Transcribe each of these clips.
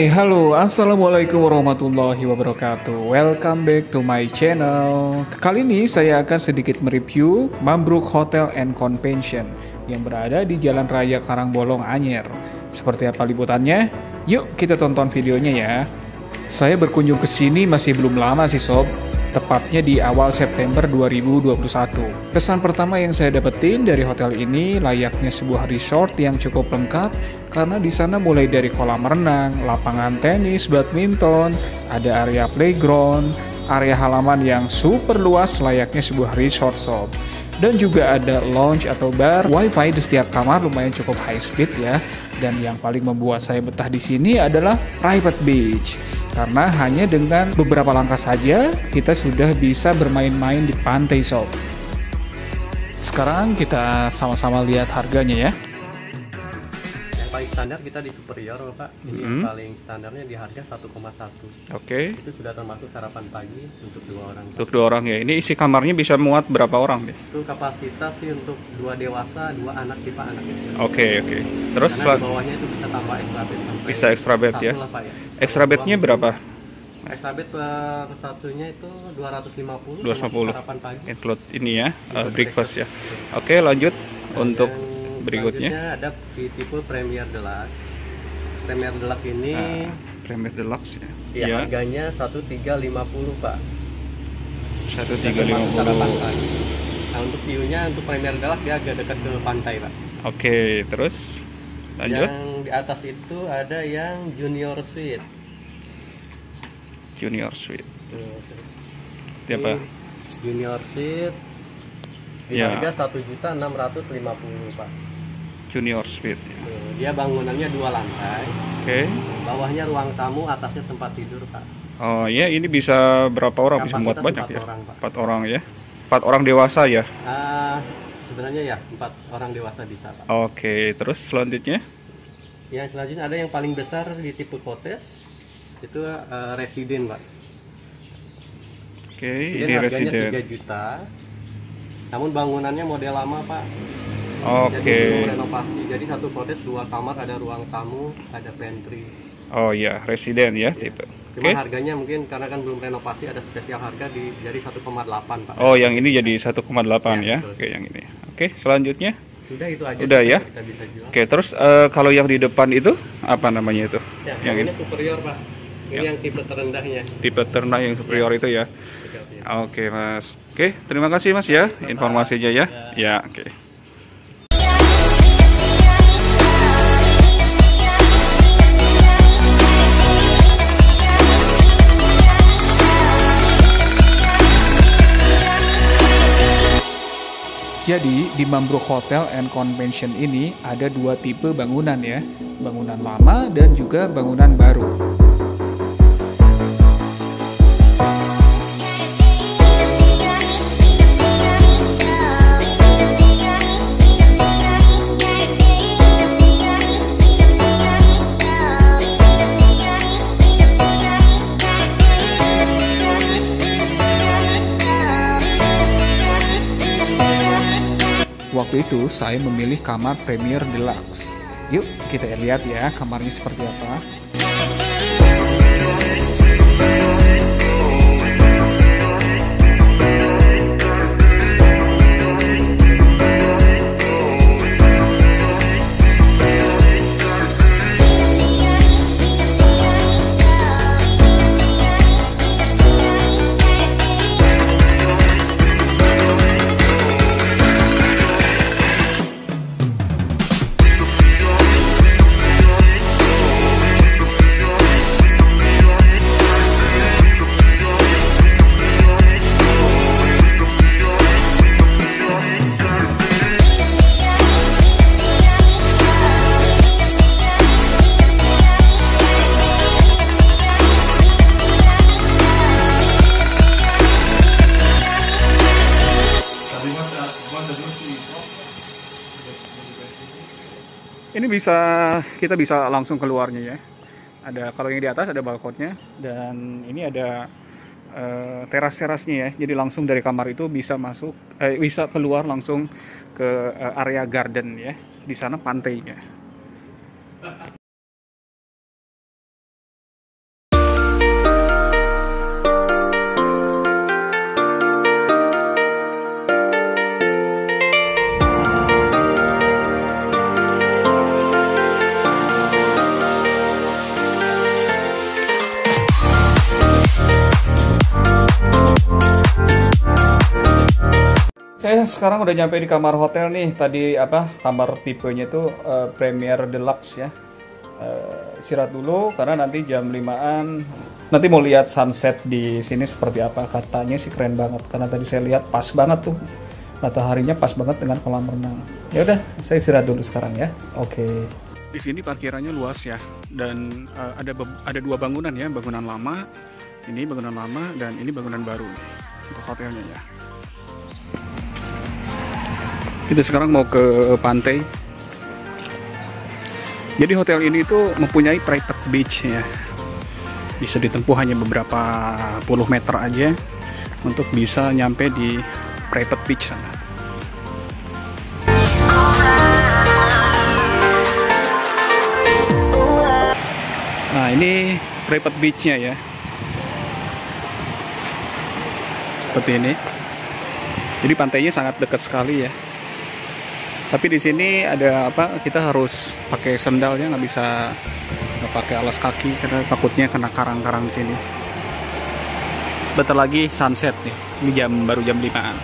Hai, halo, assalamualaikum warahmatullahi wabarakatuh. Welcome back to my channel. Kali ini saya akan sedikit mereview Mambruk Hotel and Convention yang berada di Jalan Raya Karangbolong, Anyer. Seperti apa liputannya? Yuk kita tonton videonya ya. Saya berkunjung ke sini masih belum lama sih sob, tepatnya di awal September 2021. Kesan pertama yang saya dapetin dari hotel ini layaknya sebuah resort yang cukup lengkap karena di sana mulai dari kolam renang, lapangan tenis, badminton, ada area playground, area halaman yang super luas layaknya sebuah resort sob. Dan juga ada lounge atau bar, wifi di setiap kamar lumayan cukup high speed ya. Dan yang paling membuat saya betah di sini adalah private beach. Karena hanya dengan beberapa langkah saja kita sudah bisa bermain-main di pantai sob. Sekarang kita sama-sama lihat harganya ya. Yang paling standar kita di Superior Pak. Ini yang paling standarnya di harga 1,1. Oke. Itu sudah termasuk sarapan pagi untuk 2 orang. Untuk 2 orang ya. Ini isi kamarnya bisa muat berapa orang deh? Itu kapasitas sih untuk 2 dewasa, 2 anak tipe anak itu. Oke. Terus karena di bawahnya itu bisa tambah extra bed. Bisa extra bed ya. Lah, Pak, ya. Extra bednya berapa? Extra bed per satunya itu 250. 250. Sarapan pagi. Include ini ya, breakfast ya. Oke, lanjut untuk Yang berikutnya. selanjutnya ada di tipe Premier Deluxe. Premier Deluxe ini Premier Deluxe ya. ya, harganya 1350 Pak. 1350. Sarapan pagi. Nah, untuk view-nya untuk Premier Deluxe dia agak dekat ke pantai Pak. Oke, terus lanjut. Yang di atas itu ada yang Junior Suite. Junior Suite. Tuh, Itu apa? Junior Suite di Ya. harga 1.650 Pak. Junior Suite ya. Tuh, dia bangunannya 2 lantai. Oke. Bawahnya ruang tamu, atasnya tempat tidur Pak. Oh iya, ini bisa berapa orang? Bisa muat Kapasitas banyak 4 ya? orang, Pak. 4 orang ya. 4 orang dewasa ya. Sebenarnya ya 4 orang dewasa bisa Pak. Oke, terus selanjutnya? Yang selanjutnya ada yang paling besar di tipe cottage, itu residen Pak. Oke, Residen ini harganya residen. 3 juta. Namun bangunannya model lama Pak. Jadi Oke. belum renovasi. Jadi satu cottage 2 kamar, ada ruang tamu, ada pantry. Oh iya, residen ya, tipe. Cuma Oke. harganya mungkin karena kan belum renovasi, ada spesial harga jadi 1,8 Pak. Oh, yang ini jadi 1,8 Ya, ya. betul. Oke, yang ini. Oke, selanjutnya. Sudah itu aja Udah sih ya? yang kita bisa jual. Oke, terus kalau yang di depan itu apa namanya itu? Ya, Yang ini superior Pak. Ini yang tipe terendahnya. tipe ternak yang superior itu ya. Sikapnya. Oke, Mas. Oke, terima kasih Mas ya informasinya ya. Ya, oke. Jadi di Mambruk Hotel and Convention ini ada 2 tipe bangunan ya, bangunan lama dan juga bangunan baru. Waktu itu saya memilih kamar Premier Deluxe. Yuk kita lihat ya kamarnya seperti apa. Ini kita bisa langsung keluarnya ya. Ada kalau yang di atas ada balkonnya dan ini ada teras-terasnya ya. Jadi langsung dari kamar itu bisa bisa keluar langsung ke area garden ya. Di sana pantainya. sekarang udah nyampe di kamar hotel nih. Tadi kamar tipenya itu Premier Deluxe ya. Istirahat dulu karena nanti jam 5-an nanti mau lihat sunset di sini seperti apa. Katanya sih keren banget karena tadi saya lihat pas banget tuh. Mataharinya pas banget dengan kolam renang. Ya udah, saya istirahat dulu sekarang ya. Oke. Di sini parkirannya luas ya dan ada dua bangunan ya, bangunan lama. Ini bangunan lama dan ini bangunan baru untuk hotelnya ya. Kita sekarang mau ke pantai. Jadi hotel ini tuh mempunyai private beach ya. Bisa ditempuh hanya beberapa puluh meter aja untuk bisa nyampe di private beach sana. Nah, ini private beach-nya ya. Seperti ini. Jadi pantainya sangat dekat sekali ya. Tapi di sini ada kita harus pakai sendal ya, nggak pakai alas kaki karena takutnya kena karang-karang di sini. Bentar lagi sunset nih. Ini baru jam 5-an.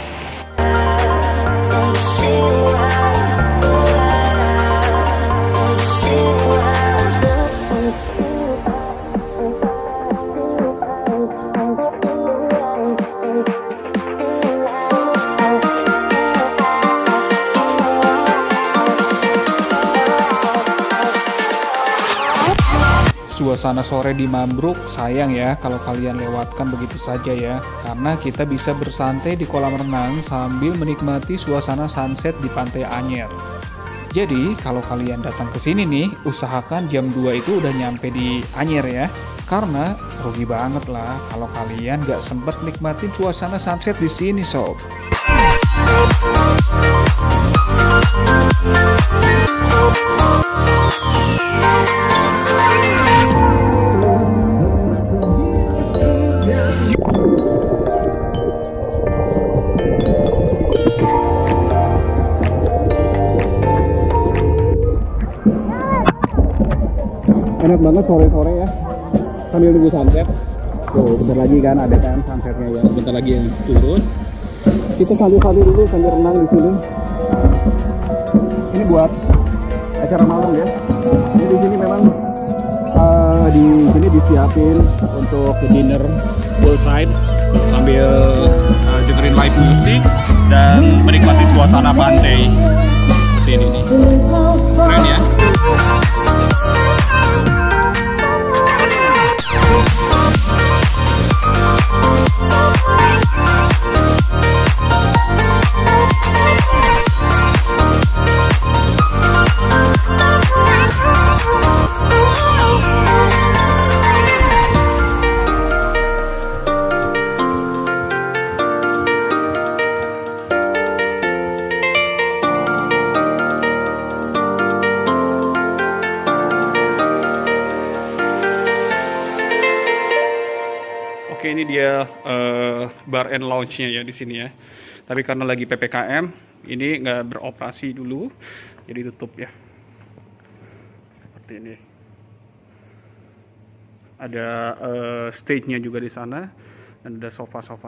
Suasana sore di Mambruk sayang ya kalau kalian lewatkan begitu saja ya, karena kita bisa bersantai di kolam renang sambil menikmati suasana sunset di Pantai Anyer. Jadi kalau kalian datang ke sini nih, usahakan jam 2 itu udah nyampe di Anyer ya, karena rugi banget lah kalau kalian gak sempet nikmatin suasana sunset di sini sob. Enak banget sore-sore ya, sambil nunggu sunset. Tuh, bentar lagi kan ada kan sunsetnya ya, bentar lagi yang turun. Kita sambil dulu, sambil renang di sini. Ini buat acara malam ya. Ini di sini memang di sini disiapin untuk dinner poolside sambil dengerin live music dan menikmati suasana pantai seperti ini nih. Keren ya. Oke, ini dia bar and lounge-nya ya di sini ya. Tapi karena lagi PPKM, ini nggak beroperasi dulu, jadi tutup ya. Seperti ini. Ada stage-nya juga di sana dan ada sofa-sofa.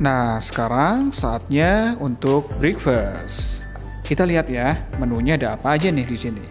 Nah, sekarang saatnya untuk breakfast. Kita lihat ya, menunya ada apa aja nih di sini.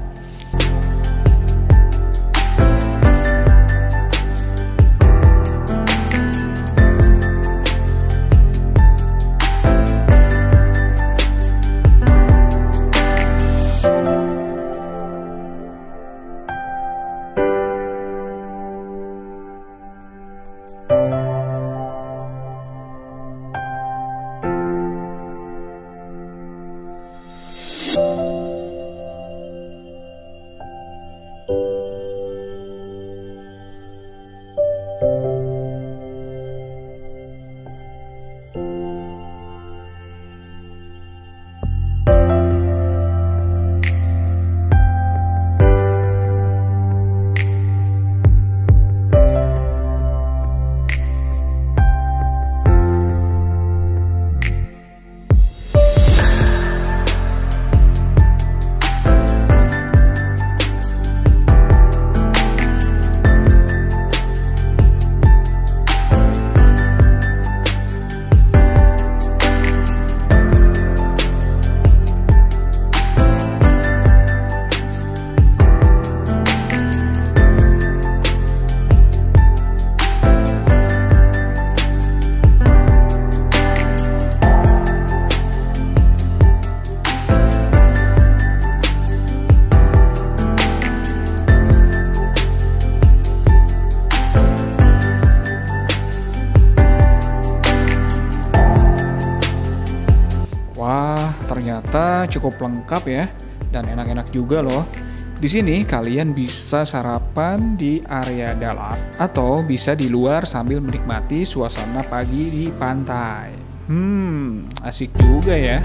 Wah, ternyata cukup lengkap ya, dan enak-enak juga loh. Di sini kalian bisa sarapan di area dalam atau bisa di luar sambil menikmati suasana pagi di pantai. Asik juga ya.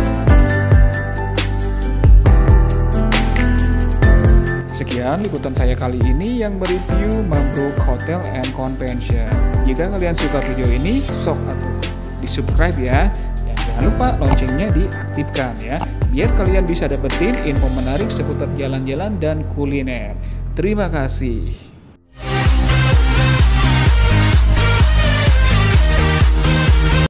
Sekian liputan saya kali ini yang mereview Mambruk Hotel and Convention. Jika kalian suka video ini, sok atuh di subscribe ya. Jangan lupa loncengnya diaktifkan ya, biar kalian bisa dapetin info menarik seputar jalan-jalan dan kuliner. Terima kasih.